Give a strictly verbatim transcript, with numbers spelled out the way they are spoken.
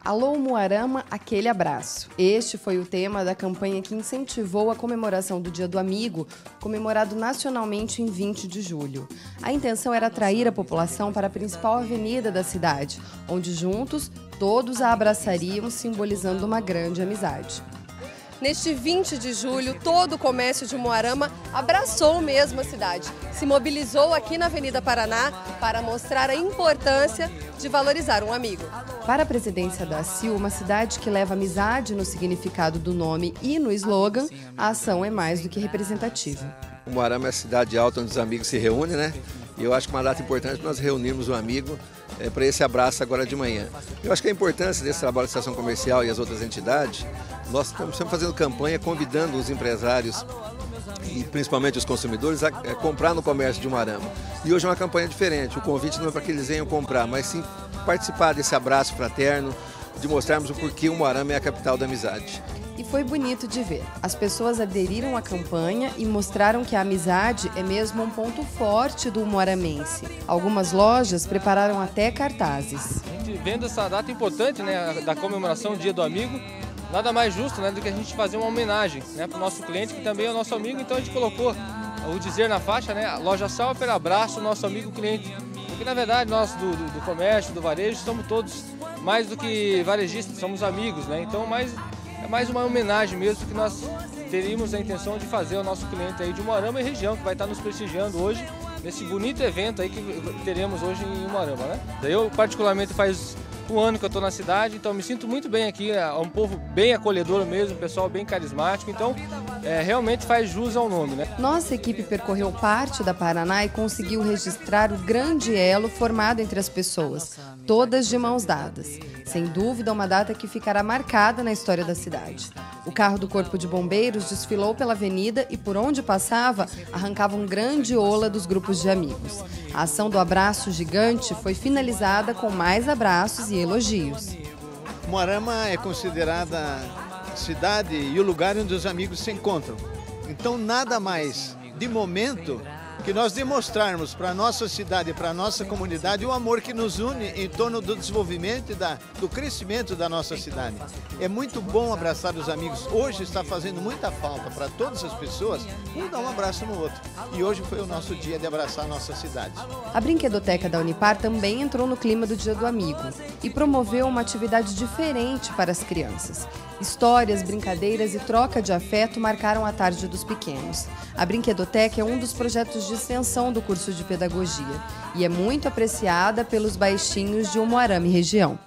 Alô Umuarama, aquele abraço. Este foi o tema da campanha que incentivou a comemoração do Dia do Amigo, comemorado nacionalmente em vinte de julho. A intenção era atrair a população para a principal avenida da cidade, onde juntos todos a abraçariam, simbolizando uma grande amizade. Neste vinte de julho, todo o comércio de Umuarama abraçou mesmo a cidade. Se mobilizou aqui na Avenida Paraná para mostrar a importância de valorizar um amigo. Para a presidência da C I U, uma cidade que leva amizade no significado do nome e no slogan, a ação é mais do que representativa. Umuarama é a cidade alta onde os amigos se reúnem, né? E eu acho que uma data importante para nós reunirmos o amigo é, para esse abraço agora de manhã. Eu acho que a importância desse trabalho da Estação Comercial e as outras entidades, nós estamos sempre fazendo campanha, convidando os empresários e principalmente os consumidores a, a comprar no comércio de Umuarama. E hoje é uma campanha diferente, o convite não é para que eles venham comprar, mas sim participar desse abraço fraterno, de mostrarmos o porquê Umuarama é a capital da amizade. E foi bonito de ver. As pessoas aderiram à campanha e mostraram que a amizade é mesmo um ponto forte do umuaramense. Algumas lojas prepararam até cartazes. A gente vendo essa data importante, né, da comemoração do Dia do Amigo, nada mais justo, né, do que a gente fazer uma homenagem, né, para o nosso cliente, que também é o nosso amigo. Então a gente colocou o dizer na faixa, né, loja Salper abraça o nosso amigo cliente. Porque na verdade nós do, do, do comércio, do varejo, somos todos mais do que varejistas, somos amigos, né? Então mais, é mais uma homenagem mesmo que nós teríamos a intenção de fazer ao nosso cliente aí de Umuarama e região, que vai estar nos prestigiando hoje nesse bonito evento aí que teremos hoje em Umuarama, né? Eu particularmente faz um ano que eu estou na cidade, então me sinto muito bem aqui, é um povo bem acolhedor mesmo, um pessoal bem carismático, então é, realmente faz jus ao nome, né? Nossa equipe percorreu parte da Paraná e conseguiu registrar o grande elo formado entre as pessoas, todas de mãos dadas. Sem dúvida, uma data que ficará marcada na história da cidade. O carro do Corpo de Bombeiros desfilou pela avenida e, por onde passava, arrancava um grande ola dos grupos de amigos. A ação do abraço gigante foi finalizada com mais abraços e elogios. Umuarama é considerada a cidade e o lugar onde os amigos se encontram. Então, nada mais de momento que nós demonstrarmos para a nossa cidade e para a nossa comunidade o amor que nos une em torno do desenvolvimento e da, do crescimento da nossa cidade. É muito bom abraçar os amigos. Hoje está fazendo muita falta para todas as pessoas um dar um abraço no outro. E hoje foi o nosso dia de abraçar a nossa cidade. A Brinquedoteca da Unipar também entrou no clima do Dia do Amigo e promoveu uma atividade diferente para as crianças. Histórias, brincadeiras e troca de afeto marcaram a tarde dos pequenos. A Brinquedoteca é um dos projetos de extensão do curso de pedagogia e é muito apreciada pelos baixinhos de Umuarama e região.